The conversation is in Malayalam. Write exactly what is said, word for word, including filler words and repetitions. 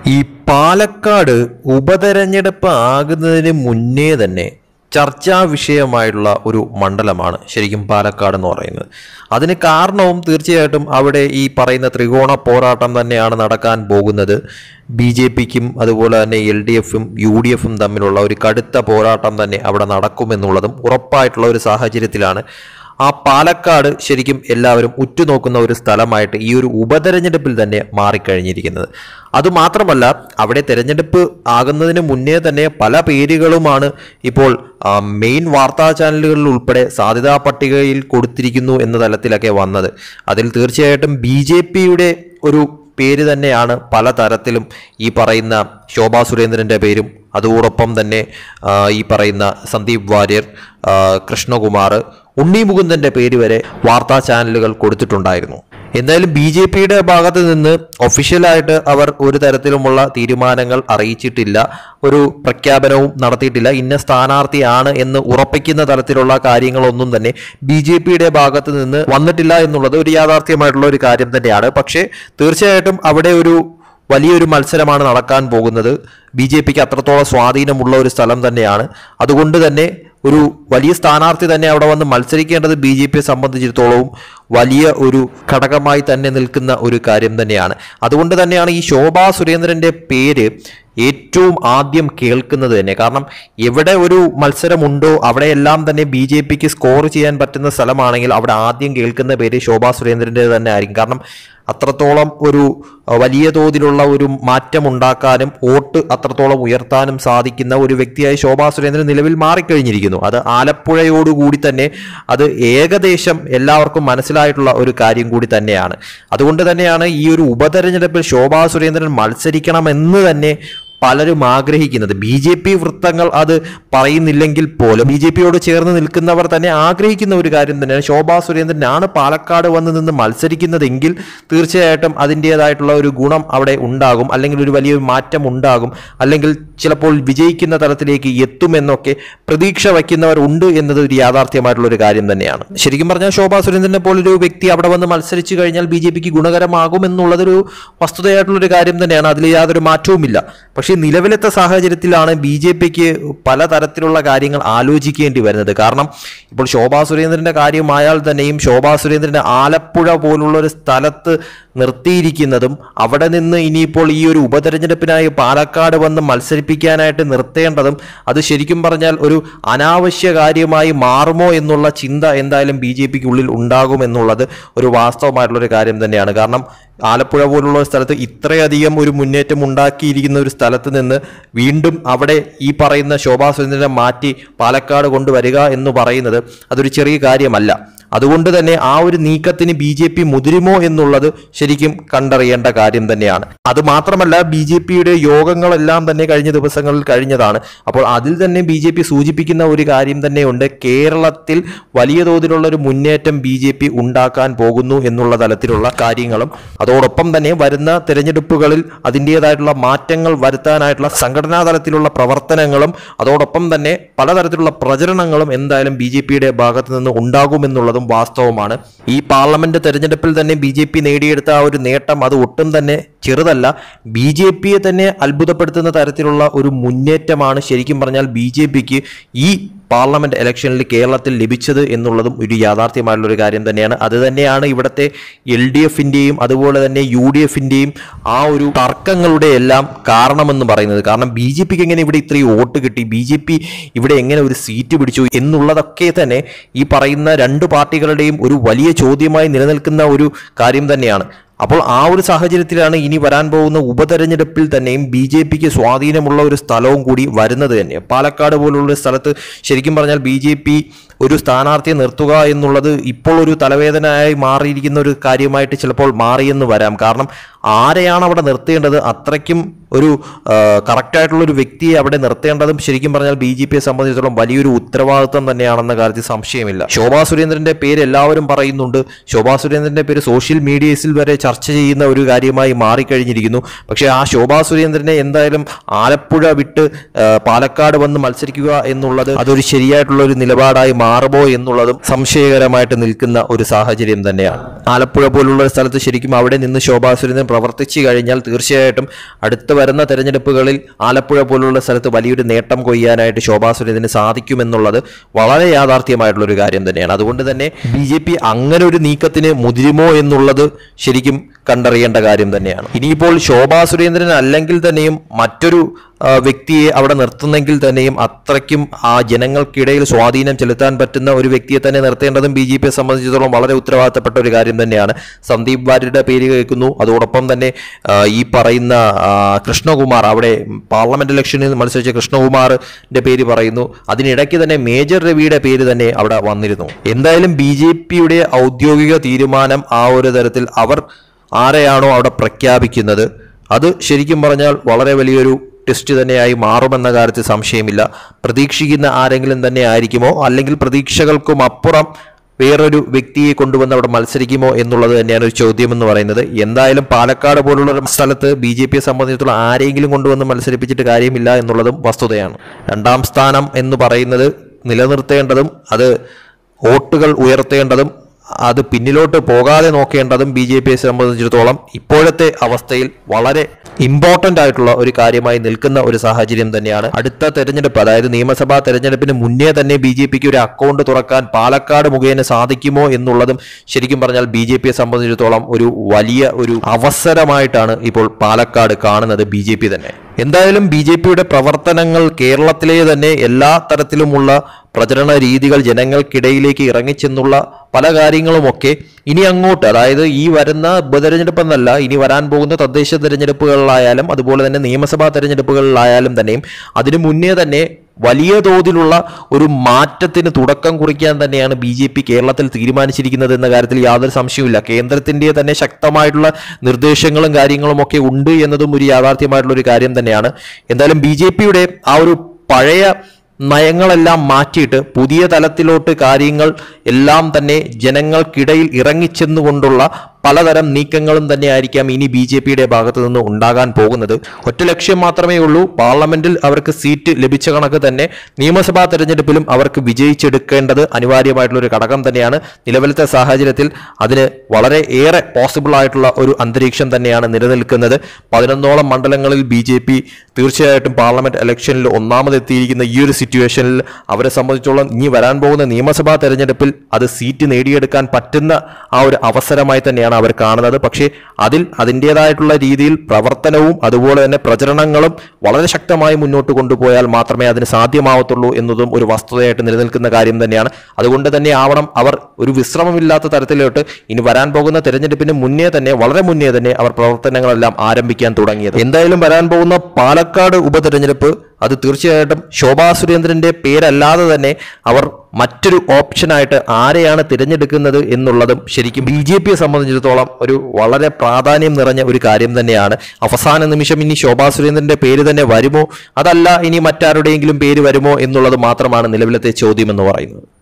ഈ പാലക്കാട് ഉപതെരഞ്ഞെടുപ്പ് ആകുന്നതിന് മുന്നേ തന്നെ ചർച്ചാ വിഷയമായിട്ടുള്ള ഒരു മണ്ഡലമാണ് ശരിക്കും പാലക്കാട് എന്ന് പറയുന്നത്. അതിന് കാരണവും തീർച്ചയായിട്ടും അവിടെ ഈ പറയുന്ന ത്രികോണ പോരാട്ടം തന്നെയാണ് നടക്കാൻ പോകുന്നത്. ബി ജെ പിക്കും അതുപോലെ തന്നെ എൽ ഡി എഫും യു ഡി എഫും തമ്മിലുള്ള ഒരു കടുത്ത പോരാട്ടം തന്നെ അവിടെ നടക്കുമെന്നുള്ളതും ഉറപ്പായിട്ടുള്ള ഒരു സാഹചര്യത്തിലാണ് ആ പാലക്കാട് ശരിക്കും എല്ലാവരും ഉറ്റുനോക്കുന്ന ഒരു സ്ഥലമായിട്ട് ഈ ഒരു ഉപതെരഞ്ഞെടുപ്പിൽ തന്നെ മാറിക്കഴിഞ്ഞിരിക്കുന്നത്. അതുമാത്രമല്ല, അവിടെ തെരഞ്ഞെടുപ്പ് ആകുന്നതിന് മുന്നേ തന്നെ പല പേരുകളുമാണ് ഇപ്പോൾ മെയിൻ വാർത്താ ചാനലുകളിൽ ഉൾപ്പെടെ സാധ്യതാ പട്ടികയിൽ കൊടുത്തിരിക്കുന്നു എന്ന തലത്തിലൊക്കെ വന്നത്. അതിൽ തീർച്ചയായിട്ടും ബി ജെ പിയുടെ ഒരു പേര് തന്നെയാണ് പല തരത്തിലും ഈ പറയുന്ന ശോഭാ സുരേന്ദ്രൻ്റെ പേരും അതോടൊപ്പം തന്നെ ഈ പറയുന്ന സന്ദീപ് വാര്യർ, കൃഷ്ണകുമാർ, ഉണ്ണി മുകുന്ദൻ്റെ പേര് വരെ വാർത്താ ചാനലുകൾ കൊടുത്തിട്ടുണ്ടായിരുന്നു. എന്തായാലും ബി ജെ പിയുടെ ഭാഗത്ത് നിന്ന് ഒഫീഷ്യലായിട്ട് അവർ ഒരു തരത്തിലുമുള്ള തീരുമാനങ്ങൾ അറിയിച്ചിട്ടില്ല, ഒരു പ്രഖ്യാപനവും നടത്തിയിട്ടില്ല. ഇന്ന സ്ഥാനാർത്ഥിയാണ് എന്ന് ഉറപ്പിക്കുന്ന തരത്തിലുള്ള കാര്യങ്ങളൊന്നും തന്നെ ബി ജെ പിയുടെ ഭാഗത്ത് നിന്ന് വന്നിട്ടില്ല എന്നുള്ളത് ഒരു യാഥാർത്ഥ്യമായിട്ടുള്ള ഒരു കാര്യം തന്നെയാണ്. പക്ഷേ തീർച്ചയായിട്ടും അവിടെ ഒരു വലിയൊരു മത്സരമാണ് നടക്കാൻ പോകുന്നത്. ബി ജെ പിക്ക് അത്രത്തോളം സ്വാധീനമുള്ള ഒരു സ്ഥലം തന്നെയാണ്. അതുകൊണ്ട് തന്നെ ഒരു വലിയ സ്ഥാനാർത്ഥി തന്നെ അവിടെ വന്ന് മത്സരിക്കേണ്ടത് ബി ജെ പിയെ സംബന്ധിച്ചിടത്തോളവും വലിയ ഒരു ഘടകമായി തന്നെ നിൽക്കുന്ന ഒരു കാര്യം തന്നെയാണ്. അതുകൊണ്ട് തന്നെയാണ് ഈ ശോഭാ സുരേന്ദ്രൻ്റെ പേര് ഏറ്റവും ആദ്യം കേൾക്കുന്നത് തന്നെ. കാരണം എവിടെ ഒരു മത്സരമുണ്ടോ അവിടെയെല്ലാം തന്നെ ബി ജെ പിക്ക് സ്കോർ ചെയ്യാൻ പറ്റുന്ന സ്ഥലമാണെങ്കിൽ അവിടെ ആദ്യം കേൾക്കുന്ന പേര് ശോഭാ സുരേന്ദ്രൻ്റെ തന്നെ ആയിരിക്കും. കാരണം അത്രത്തോളം ഒരു വലിയ തോതിലുള്ള ഒരു മാറ്റം ഉണ്ടാക്കാനും വോട്ട് അത്രത്തോളം ഉയർത്താനും സാധിക്കുന്ന ഒരു വ്യക്തിയായി ശോഭാ സുരേന്ദ്രൻ നിലവിൽ മാറിക്കഴിഞ്ഞിരിക്കുന്നു. അത് ആലപ്പുഴയോടുകൂടി തന്നെ അത് ഏകദേശം എല്ലാവർക്കും മനസ്സിലായിട്ടുള്ള ഒരു കാര്യം കൂടി തന്നെയാണ്. അതുകൊണ്ട് തന്നെയാണ് ഈ ഒരു ഉപതെരഞ്ഞെടുപ്പിൽ ശോഭാ സുരേന്ദ്രൻ മത്സരിക്കണമെന്ന് തന്നെ പലരും ആഗ്രഹിക്കുന്നത്. ബി ജെ പി വൃത്തങ്ങൾ അത് പറയുന്നില്ലെങ്കിൽ പോലും ബി ജെ പിയോട് ചേർന്ന് നിൽക്കുന്നവർ തന്നെ ആഗ്രഹിക്കുന്ന ഒരു കാര്യം തന്നെയാണ്. ശോഭാ സുരേന്ദ്രനാണ് പാലക്കാട് വന്ന് നിന്ന് മത്സരിക്കുന്നതെങ്കിൽ തീർച്ചയായിട്ടും അതിൻ്റേതായിട്ടുള്ള ഒരു ഗുണം അവിടെ ഉണ്ടാകും, അല്ലെങ്കിൽ ഒരു വലിയൊരു മാറ്റം ഉണ്ടാകും, അല്ലെങ്കിൽ ചിലപ്പോൾ വിജയിക്കുന്ന തലത്തിലേക്ക് എത്തുമെന്നൊക്കെ പ്രതീക്ഷ വയ്ക്കുന്നവർ ഉണ്ട് എന്നത് ഒരു യാഥാർത്ഥ്യമായിട്ടുള്ള ഒരു കാര്യം തന്നെയാണ്. ശരിക്കും പറഞ്ഞാൽ ശോഭാ സുരേന്ദ്രനെ പോലൊരു വ്യക്തി അവിടെ വന്ന് മത്സരിച്ചു കഴിഞ്ഞാൽ ബി ജെ പിക്ക് ഗുണകരമാകും എന്നുള്ളതൊരു വസ്തുതയായിട്ടുള്ളൊരു കാര്യം തന്നെയാണ്. അതിൽ യാതൊരു മാറ്റവുമില്ല. പക്ഷേ നിലവിലത്തെ സാഹചര്യത്തിലാണ് ബി ജെ പിക്ക് പലതരത്തിലുള്ള കാര്യങ്ങൾ ആലോചിക്കേണ്ടി വരുന്നത്. കാരണം ഇപ്പോൾ ശോഭാ സുരേന്ദ്രൻ്റെ കാര്യമായാൽ തന്നെയും ശോഭാ സുരേന്ദ്രൻ്റെ ആലപ്പുഴ പോലുള്ള ഒരു സ്ഥലത്ത് നിർത്തിയിരിക്കുന്നതും അവിടെ നിന്ന് ഇനിയിപ്പോൾ ഈ ഒരു ഉപതെരഞ്ഞെടുപ്പിനായി പാലക്കാട് വന്ന് മത്സരിപ്പിക്കാനായിട്ട് നിർത്തേണ്ടതും അത് ശരിക്കും പറഞ്ഞാൽ ഒരു അനാവശ്യ കാര്യമായി മാറുമോ എന്നുള്ള ചിന്ത എന്തായാലും ബി ജെ പിക്ക് ഉള്ളിൽ ഉണ്ടാകുമെന്നുള്ളത് ഒരു വാസ്തവമായിട്ടുള്ളൊരു കാര്യം തന്നെയാണ്. കാരണം ആലപ്പുഴ പോലുള്ള സ്ഥലത്ത് ഇത്രയധികം ഒരു മുന്നേറ്റം ഉണ്ടാക്കിയിരിക്കുന്ന ഒരു സ്ഥലത്ത് നിന്ന് വീണ്ടും അവിടെ ഈ പറയുന്ന ശോഭാ സുരേന്ദ്രനെ മാറ്റി പാലക്കാട് കൊണ്ടുവരിക എന്ന് പറയുന്നത് അതൊരു ചെറിയ കാര്യമല്ല. അതുകൊണ്ട് തന്നെ ആ ഒരു നീക്കത്തിന് ബി ജെ പി മുതിരുമോ എന്നുള്ളത് ശരിക്കും കണ്ടറിയേണ്ട കാര്യം തന്നെയാണ്. അതുമാത്രമല്ല, ബി ജെ പിയുടെ യോഗങ്ങളെല്ലാം തന്നെ കഴിഞ്ഞ ദിവസങ്ങളിൽ കഴിഞ്ഞതാണ്. അപ്പോൾ അതിൽ തന്നെ ബി ജെ പി സൂചിപ്പിക്കുന്ന ഒരു കാര്യം തന്നെയുണ്ട്. കേരളത്തിൽ വലിയ തോതിലുള്ള ഒരു മുന്നേറ്റം ബി ജെ പി ഉണ്ടാക്കാൻ പോകുന്നു എന്നുള്ള തലത്തിലുള്ള കാര്യങ്ങളും അതോടൊപ്പം തന്നെ വരുന്ന തിരഞ്ഞെടുപ്പുകളിൽ അതിൻ്റേതായിട്ടുള്ള മാറ്റങ്ങൾ വരുത്താനായിട്ടുള്ള സംഘടനാ തലത്തിലുള്ള പ്രവർത്തനങ്ങളും അതോടൊപ്പം തന്നെ പലതരത്തിലുള്ള പ്രചരണങ്ങളും എന്തായാലും ബി ജെ പിയുടെ ഭാഗത്ത് നിന്ന് ഉണ്ടാകുമെന്നുള്ളതും വാസ്തവമാണ്. ഈ പാർലമെന്റ് തെരഞ്ഞെടുപ്പിൽ തന്നെ ബി ജെ പി നേടിയെടുത്ത ആ ഒരു നേട്ടം അത് ഒട്ടും തന്നെ ചെറുതല്ല. ബി ജെ പിയെ തന്നെ അത്ഭുതപ്പെടുത്തുന്ന തരത്തിലുള്ള ഒരു മുന്നേറ്റമാണ് ശരിക്കും പറഞ്ഞാൽ ബി ജെ പിക്ക് ഈ പാർലമെന്റ് ഇലക്ഷനിൽ കേരളത്തിൽ ലഭിച്ചത് എന്നുള്ളതും ഒരു യാഥാർത്ഥ്യമായിട്ടുള്ളൊരു കാര്യം തന്നെയാണ്. അത് തന്നെയാണ് ഇവിടുത്തെ എൽ ഡി എഫിൻ്റെയും അതുപോലെ തന്നെ യു ഡി എഫിൻ്റെയും ആ ഒരു തർക്കങ്ങളുടെ എല്ലാം കാരണമെന്ന് പറയുന്നത്. കാരണം ബി ജെ പിക്ക് എങ്ങനെ ഇവിടെ ഇത്രയും വോട്ട് കിട്ടി, ബി ജെ പി ഇവിടെ എങ്ങനെ ഒരു സീറ്റ് പിടിച്ചു എന്നുള്ളതൊക്കെ തന്നെ ഈ പറയുന്ന രണ്ട് പാർട്ടികളുടെയും ഒരു വലിയ ചോദ്യമായി നിലനിൽക്കുന്ന ഒരു കാര്യം തന്നെയാണ്. അപ്പോൾ ആ ഒരു സാഹചര്യത്തിലാണ് ഇനി വരാൻ പോകുന്ന ഉപതെരഞ്ഞെടുപ്പിൽ തന്നെയും ബി ജെ പിക്ക് സ്വാധീനമുള്ള ഒരു സ്ഥലവും കൂടി വരുന്നത് തന്നെ. പാലക്കാട് പോലുള്ള സ്ഥലത്ത് ശരിക്കും പറഞ്ഞാൽ ബി ജെ പി ഒരു സ്ഥാനാർത്ഥിയെ നിർത്തുക എന്നുള്ളത് ഇപ്പോൾ ഒരു തലവേദനയായി മാറിയിരിക്കുന്ന ഒരു കാര്യമായിട്ട് ചിലപ്പോൾ മാറിയെന്ന് വരാം. കാരണം ആരെയാണ് അവിടെ നിർത്തേണ്ടത്, അത്രയ്ക്കും ഒരു കറക്റ്റായിട്ടുള്ളൊരു വ്യക്തിയെ അവിടെ നിർത്തേണ്ടതും ശരിക്കും പറഞ്ഞാൽ ബി ജെ പിയെ സംബന്ധിച്ചിടത്തോളം വലിയൊരു ഉത്തരവാദിത്വം തന്നെയാണെന്ന കാര്യത്തിൽ സംശയമില്ല. ശോഭാ സുരേന്ദ്രൻ്റെ പേര് എല്ലാവരും പറയുന്നുണ്ട്. ശോഭാ സുരേന്ദ്രൻ്റെ പേര് സോഷ്യൽ മീഡിയസിൽ വരെ ചർച്ച ചെയ്യുന്ന ഒരു കാര്യമായി മാറിക്കഴിഞ്ഞിരിക്കുന്നു. പക്ഷേ ആ ശോഭാ സുരേന്ദ്രനെ എന്തായാലും ആലപ്പുഴ വിട്ട് പാലക്കാട് വന്ന് മത്സരിക്കുക എന്നുള്ളത് അതൊരു ശരിയായിട്ടുള്ള ഒരു നിലപാടായി മാറുമോ എന്നുള്ളതും സംശയകരമായിട്ട് നിൽക്കുന്ന ഒരു സാഹചര്യം തന്നെയാണ്. ആലപ്പുഴ പോലുള്ള സ്ഥലത്ത് ശരിക്കും അവിടെ നിന്ന് ശോഭാ സുരേന്ദ്രൻ പ്രവർത്തിച്ചു കഴിഞ്ഞാൽ തീർച്ചയായിട്ടും അടുത്ത് വരുന്ന തെരഞ്ഞെടുപ്പുകളിൽ ആലപ്പുഴ പോലുള്ള സ്ഥലത്ത് വലിയൊരു നേട്ടം കൊയ്യാനായിട്ട് ശോഭാ സുരേന്ദ്രന് സാധിക്കുമെന്നുള്ളത് വളരെ യാഥാർത്ഥ്യമായിട്ടുള്ള ഒരു കാര്യം തന്നെയാണ്. അതുകൊണ്ട് തന്നെ ബി ജെ പി അങ്ങനെ ഒരു നീക്കത്തിന് മുതിരുമോ എന്നുള്ളത് ശരിക്കും കണ്ടറിയേണ്ട കാര്യം തന്നെയാണ്. ഇനിയിപ്പോൾ ശോഭാ സുരേന്ദ്രൻ അല്ലെങ്കിൽ തന്നെയും മറ്റൊരു വ്യക്തിയെ അവിടെ നിർത്തുന്നെങ്കിൽ തന്നെയും അത്രയ്ക്കും ആ ജനങ്ങൾക്കിടയിൽ സ്വാധീനം ചെലുത്താൻ പറ്റുന്ന ഒരു വ്യക്തിയെ തന്നെ നിർത്തേണ്ടതും ബി ജെ പിയെ സംബന്ധിച്ചിടത്തോളം വളരെ ഉത്തരവാദിത്തപ്പെട്ട ഒരു കാര്യം തന്നെയാണ്. സന്ദീപ് വാര്യരുടെ പേര് കേൾക്കുന്നു. അതോടൊപ്പം തന്നെ ഈ പറയുന്ന കൃഷ്ണകുമാർ, അവിടെ പാർലമെന്റ് ഇലക്ഷനിൽ മത്സരിച്ച കൃഷ്ണകുമാറിന്റെ പേര് പറയുന്നു. അതിനിടയ്ക്ക് തന്നെ മേജർ രവിയുടെ പേര് തന്നെ അവിടെ വന്നിരുന്നു. എന്തായാലും ബി ജെ പിയുടെ ഔദ്യോഗിക തീരുമാനം ആ ഒരു തരത്തിൽ അവർ ആരെയാണോ അവിടെ പ്രഖ്യാപിക്കുന്നത് അത് ശരിക്കും പറഞ്ഞാൽ വളരെ വലിയൊരു ടെസ്റ്റ് തന്നെയായി മാറുമെന്ന കാര്യത്തിൽ സംശയമില്ല. പ്രതീക്ഷിക്കുന്ന ആരെങ്കിലും തന്നെ ആയിരിക്കുമോ, അല്ലെങ്കിൽ പ്രതീക്ഷകൾക്കും അപ്പുറം വേറൊരു വ്യക്തിയെ കൊണ്ടുവന്ന് അവിടെ മത്സരിക്കുമോ എന്നുള്ളത് തന്നെയാണ് ഒരു ചോദ്യം എന്ന് പറയുന്നത്. എന്തായാലും പാലക്കാട് പോലുള്ള ഒരു സ്ഥലത്ത് ബി ജെ പിയെ സംബന്ധിച്ചിടത്തോളം ആരെങ്കിലും കൊണ്ടുവന്ന് മത്സരിപ്പിച്ചിട്ട് കാര്യമില്ല എന്നുള്ളതും വസ്തുതയാണ്. രണ്ടാം സ്ഥാനം എന്ന് പറയുന്നത് നിലനിർത്തേണ്ടതും അത് വോട്ടുകൾ ഉയർത്തേണ്ടതും അത് പിന്നിലോട്ട് പോകാതെ നോക്കേണ്ടതും ബി ജെ പിയെ സംബന്ധിച്ചിടത്തോളം ഇപ്പോഴത്തെ അവസ്ഥയിൽ വളരെ ഇമ്പോർട്ടൻ്റ് ആയിട്ടുള്ള ഒരു കാര്യമായി നിൽക്കുന്ന ഒരു സാഹചര്യം തന്നെയാണ്. അടുത്ത തെരഞ്ഞെടുപ്പ്, അതായത് നിയമസഭാ തെരഞ്ഞെടുപ്പിന് മുന്നേ തന്നെ ബി ജെ പിക്ക് ഒരു അക്കൗണ്ട് തുറക്കാൻ പാലക്കാട് മുഖേന സാധിക്കുമോ എന്നുള്ളതും ശരിക്കും പറഞ്ഞാൽ ബി ജെ പിയെ സംബന്ധിച്ചിടത്തോളം ഒരു വലിയ ഒരു അവസരമായിട്ടാണ് ഇപ്പോൾ പാലക്കാട് കാണുന്നത് ബി ജെ പി തന്നെ. എന്തായാലും ബി ജെ പിയുടെ പ്രവർത്തനങ്ങൾ കേരളത്തിലെ തന്നെ എല്ലാ തരത്തിലുമുള്ള പ്രചരണ രീതികൾ ജനങ്ങൾക്കിടയിലേക്ക് ഇറങ്ങിച്ചെന്നുള്ള പല കാര്യങ്ങളുമൊക്കെ ഇനി അങ്ങോട്ട്, അതായത് ഈ വരുന്ന ഉപതെരഞ്ഞെടുപ്പ് എന്നല്ല, ഇനി വരാൻ പോകുന്ന തദ്ദേശ തെരഞ്ഞെടുപ്പുകളിലായാലും അതുപോലെ തന്നെ നിയമസഭാ തെരഞ്ഞെടുപ്പുകളിലായാലും തന്നെയും അതിനു മുന്നേ തന്നെ വലിയ തോതിലുള്ള ഒരു മാറ്റത്തിന് തുടക്കം കുറിക്കാൻ തന്നെയാണ് ബി ജെ പി കേരളത്തിൽ തീരുമാനിച്ചിരിക്കുന്നത് എന്ന കാര്യത്തിൽ യാതൊരു സംശയവുമില്ല. കേന്ദ്രത്തിന്റെ തന്നെ ശക്തമായിട്ടുള്ള നിർദ്ദേശങ്ങളും കാര്യങ്ങളും ഒക്കെ ഉണ്ട് എന്നതും ഒരു യാഥാർത്ഥ്യമായിട്ടുള്ള ഒരു കാര്യം തന്നെയാണ്. എന്തായാലും ബി ജെ പിയുടെ ആ ഒരു പഴയ നയങ്ങളെല്ലാം മാറ്റിയിട്ട് പുതിയ തലത്തിലോട്ട് കാര്യങ്ങൾ എല്ലാം തന്നെ ജനങ്ങൾക്കിടയിൽ ഇറങ്ങിച്ചെന്നുകൊണ്ടുള്ള പലതരം നീക്കങ്ങളും തന്നെ ആയിരിക്കാം ഇനി ബി ജെ പിയുടെ ഭാഗത്തു നിന്ന് ഉണ്ടാകാൻ പോകുന്നത്. ഒറ്റ ലക്ഷ്യം മാത്രമേ ഉള്ളൂ, പാർലമെന്റിൽ അവർക്ക് സീറ്റ് ലഭിച്ച കണക്ക് തന്നെ നിയമസഭാ തെരഞ്ഞെടുപ്പിലും അവർക്ക് വിജയിച്ചെടുക്കേണ്ടത് അനിവാര്യമായിട്ടുള്ള ഒരു ഘടകം തന്നെയാണ്. നിലവിലത്തെ സാഹചര്യത്തിൽ അതിന് വളരെ ഏറെ പോസിബിൾ ആയിട്ടുള്ള ഒരു അന്തരീക്ഷം തന്നെയാണ് നിലനിൽക്കുന്നത്. പതിനൊന്നോളം മണ്ഡലങ്ങളിൽ ബി ജെ പി തീർച്ചയായിട്ടും പാർലമെന്റ് ഇലക്ഷനിൽ ഒന്നാമതെത്തിയിരിക്കുന്ന ഈ ഒരു സിറ്റുവേഷനിൽ അവരെ സംബന്ധിച്ചോളം ഇനി വരാൻ പോകുന്ന നിയമസഭാ തെരഞ്ഞെടുപ്പിൽ അത് സീറ്റ് നേടിയെടുക്കാൻ പറ്റുന്ന ആ ഒരു അവസരമായി തന്നെയാണ് അവർ കാണുന്നത്. പക്ഷേ അതിൽ അതിൻ്റെതായിട്ടുള്ള രീതിയിൽ പ്രവർത്തനവും അതുപോലെ തന്നെ പ്രചരണങ്ങളും വളരെ ശക്തമായി മുന്നോട്ട് കൊണ്ടുപോയാൽ മാത്രമേ അതിന് സാധ്യമാവത്തുള്ളൂ എന്നതും ഒരു വസ്തുതയായിട്ട് നിലനിൽക്കുന്ന കാര്യം തന്നെയാണ്. അതുകൊണ്ട് തന്നെ ആവണം അവർ ഒരു വിശ്രമമില്ലാത്ത തരത്തിലോട്ട് ഇനി വരാൻ പോകുന്ന തെരഞ്ഞെടുപ്പിന് മുന്നേ തന്നെ വളരെ മുന്നേ തന്നെ അവർ പ്രവർത്തനങ്ങളെല്ലാം ആരംഭിക്കാൻ തുടങ്ങിയത്. എന്തായാലും വരാൻ പോകുന്ന പാലക്കാട് ഉപതെരഞ്ഞെടുപ്പ് അത് തീർച്ചയായിട്ടും ശോഭാ സുരേന്ദ്രന്റെ പേരല്ലാതെ തന്നെ അവർ മറ്റൊരു ഓപ്ഷനായിട്ട് ആരെയാണ് തിരഞ്ഞെടുക്കുന്നത് എന്നുള്ളതും ശരിക്കും ബി ജെ പിയെ സംബന്ധിച്ചിടത്തോളം ഒരു വളരെ പ്രാധാന്യം നിറഞ്ഞ ഒരു കാര്യം തന്നെയാണ്. അവസാന നിമിഷം ഇനി ശോഭാ സുരേന്ദ്രന്റെ പേര് തന്നെ വരുമോ, അതല്ല ഇനി മറ്റാരുടെയെങ്കിലും പേര് വരുമോ എന്നുള്ളത് മാത്രമാണ് നിലവിലത്തെ ചോദ്യം എന്ന് പറയുന്നത്.